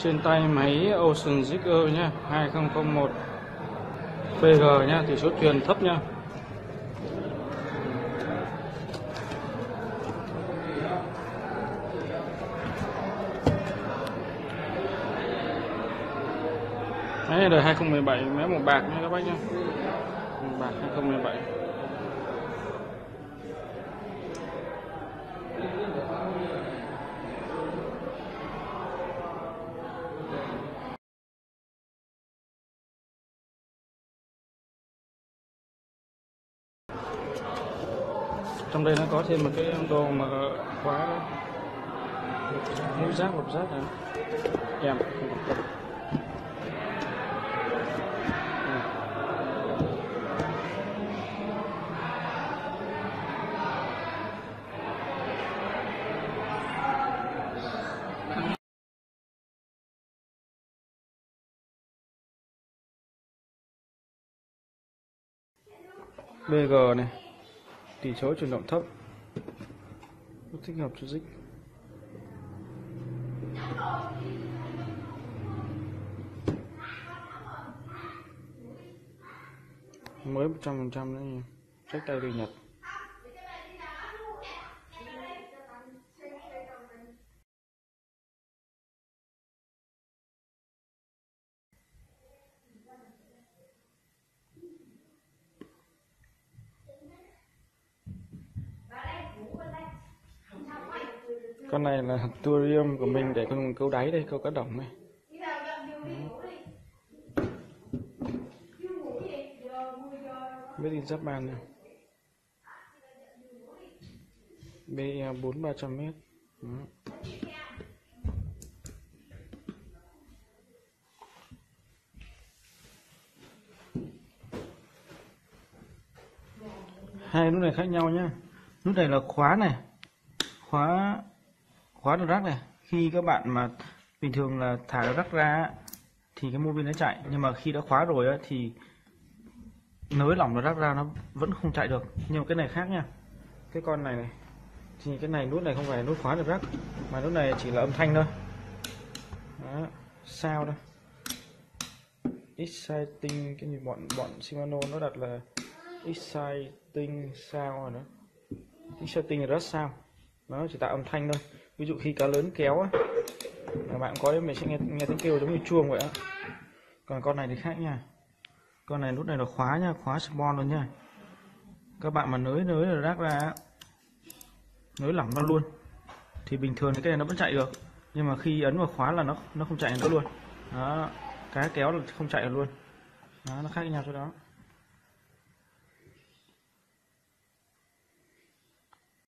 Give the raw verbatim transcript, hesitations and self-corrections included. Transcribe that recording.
Trên tay máy Ocean Jigger nhá, hai không không một B G nhá, tỷ số truyền thấp nhá. Máy này đời hai không một bảy, máy màu bạc nha các bác nhá. Màu bạc hai không một bảy. Trong đây nó có thêm một cái đồ mà khóa đó, mũi rác hộp rác này em không quan tâm. bê giê này, tỷ số chuyển động thấp, rất thích hợp cho dích. Mới một trăm phần trăm nữa nha, sách tay đi Nhật. Con này là Turium của mình để con câu đáy đây, câu cá đồng này. Made in Japan này. B bốn ba trăm mét. Hai nút này khác nhau nhá. Nút này là khóa này, khóa khóa được rác này. Khi các bạn mà bình thường là thả được rác ra thì cái mô bin nó chạy, nhưng mà khi đã khóa rồi thì nới lỏng được rác ra nó vẫn không chạy được. Nhưng mà cái này khác nha, cái con này này thì cái này nút này không phải nút khóa được rác, mà nút này chỉ là âm thanh thôi. Đó, sao đâu exciting, cái gì bọn bọn Shimano nó đặt là exciting sound rồi đó. Exciting là rất sao, nó chỉ tạo âm thanh thôi. Ví dụ khi cá lớn kéo á, các bạn có đấy, mình sẽ nghe, nghe tiếng kêu giống như chuông vậy á. Còn con này thì khác nha, con này nút này là khóa nha, khóa spawn luôn nha. Các bạn mà nới nới rồi rác ra, nới lỏng nó luôn thì bình thường thì cái này nó vẫn chạy được, nhưng mà khi ấn vào khóa là nó nó không chạy nữa luôn. Đó, cá kéo là không chạy được luôn. Đó, nó khác nhau chỗ đó.